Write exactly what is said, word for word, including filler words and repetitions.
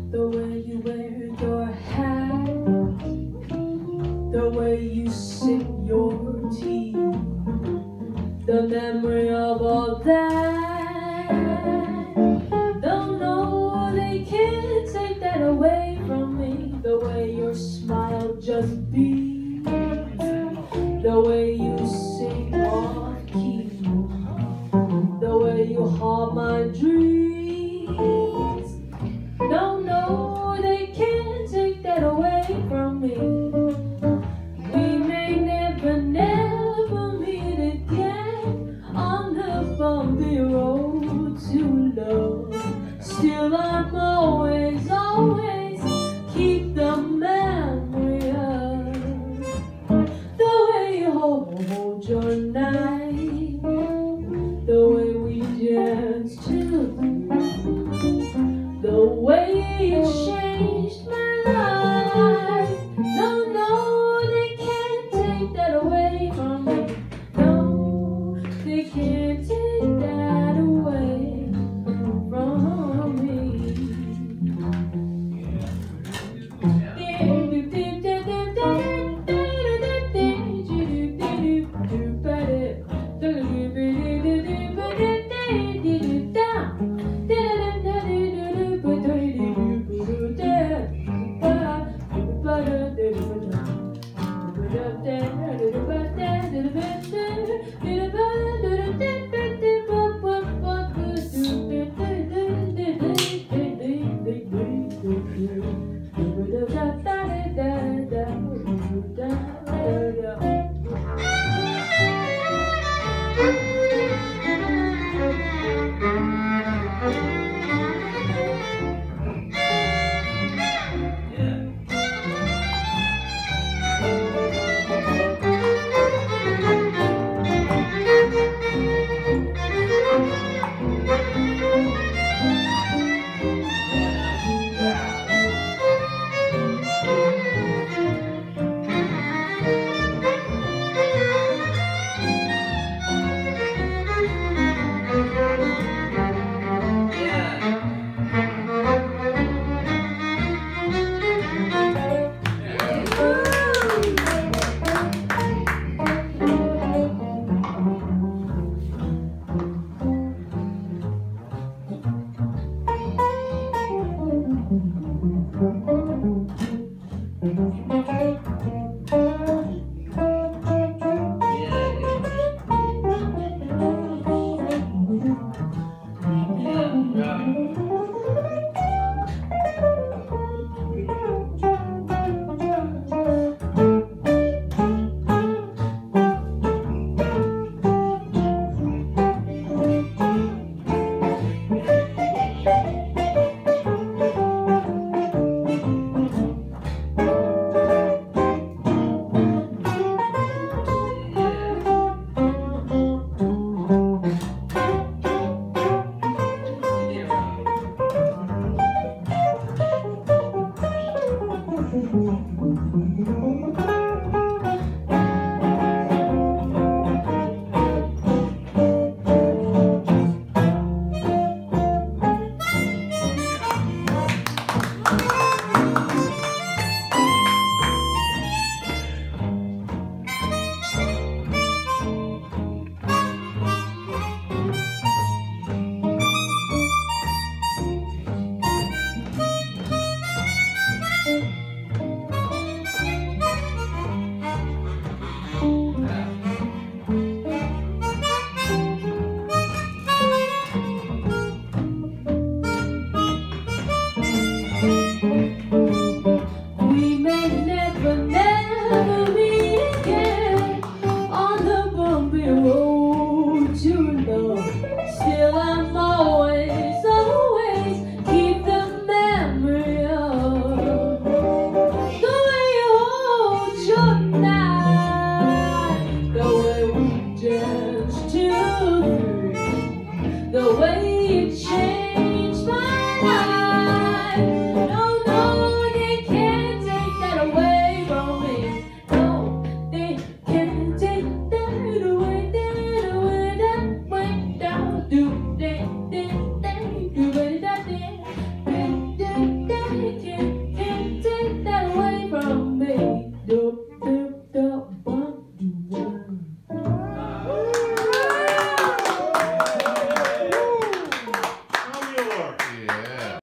The way you wear your hat, the way you sip your tea, the memory of all that. Don't know, they can't take that away from me. The way your smile just beams, the way you sing off key, the way you haunt my dreams. Don't know, they can't take that away from me. We may never, never meet again on the bumpy road to love. Still I'm always, always keep the memory of the way you hold your knife, the way we danced to, the way you changed my